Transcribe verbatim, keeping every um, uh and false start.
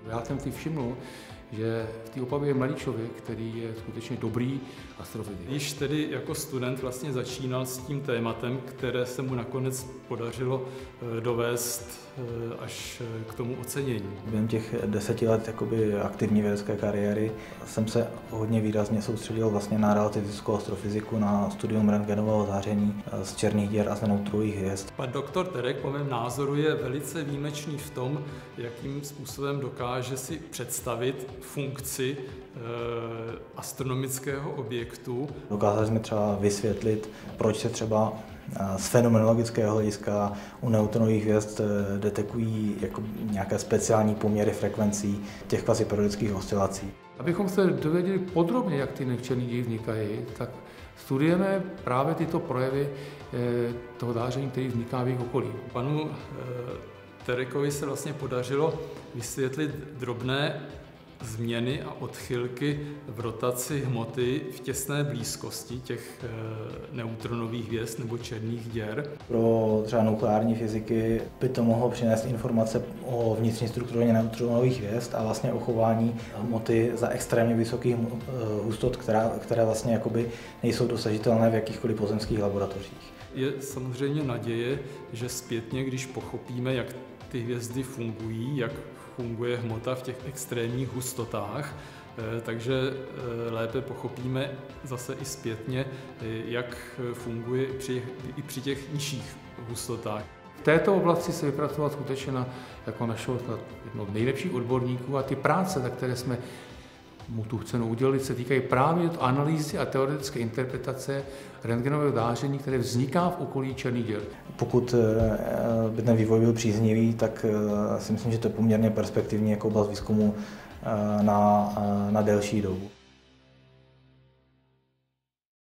Já jsem si všiml, že v té Opavě je mladý člověk, který je skutečně dobrý astrofyzik. Již tedy jako student vlastně začínal s tím tématem, které se mu nakonec podařilo dovést až k tomu ocenění. Během těch deseti let jakoby aktivní vědecké kariéry jsem se hodně výrazně soustředil vlastně na relativistickou astrofyziku, na studium rentgenového záření z černých děr a z neutrových hvězd. Pan doktor Terek po mém názoru je velice výjimečný v tom, jakým způsobem dokáže si představit funkci e, astronomického objektu. Dokázali jsme třeba vysvětlit, proč se třeba z fenomenologického hlediska u neutronových hvězd detekují jako nějaké speciální poměry frekvencí těch kvaziperiodických oscilací. Abychom se dověděli podrobně, jak ty černé díry vznikají, tak studujeme právě tyto projevy toho záření, které vzniká v jejich okolí. Panu Terekovi se vlastně podařilo vysvětlit drobné změny a odchylky v rotaci hmoty v těsné blízkosti těch neutronových hvězd nebo černých děr. Pro třeba nukleární fyziky by to mohlo přinést informace o vnitřní struktuře neutronových hvězd a vlastně o chování hmoty za extrémně vysokých hustot, která, které vlastně jakoby nejsou dosažitelné v jakýchkoliv pozemských laboratořích. Je samozřejmě naděje, že zpětně, když pochopíme, jak ty hvězdy fungují, jak funguje hmota v těch extrémních hustotách, takže lépe pochopíme zase i zpětně, jak funguje při, i při těch nižších hustotách. V této oblasti se vypracoval skutečně na, jako našeho jedno z nejlepších odborníků a ty práce, za které jsme mu tu cenu udělili, se týkají právě analýzy a teoretické interpretace rentgenového záření, které vzniká v okolí černých děr. Pokud by ten vývoj byl příznivý, tak si myslím, že to je poměrně perspektivní jako oblast výzkumu na, na delší dobu.